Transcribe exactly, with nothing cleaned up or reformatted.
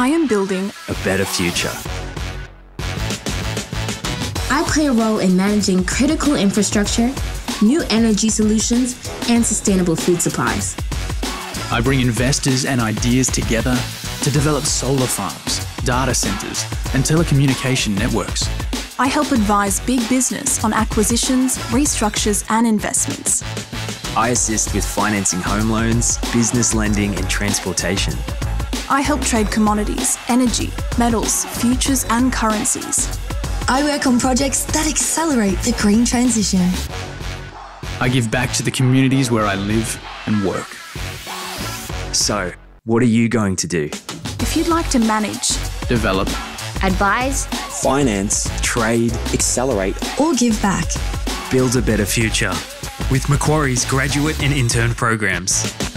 am building a better future. I play a role in managing critical infrastructure, new energy solutions, and sustainable food supplies. I bring investors and ideas together to develop solar farms, data centres, and telecommunication networks. I help advise big business on acquisitions, restructures, and investments. I assist with financing home loans, business lending, and transportation. I help trade commodities, energy, metals, futures, and currencies. I work on projects that accelerate the green transition. I give back to the communities where I live and work. So, what are you going to do? If you'd like to manage, develop, advise, finance, trade, accelerate, or give back, build a better future with Macquarie's graduate and intern programs.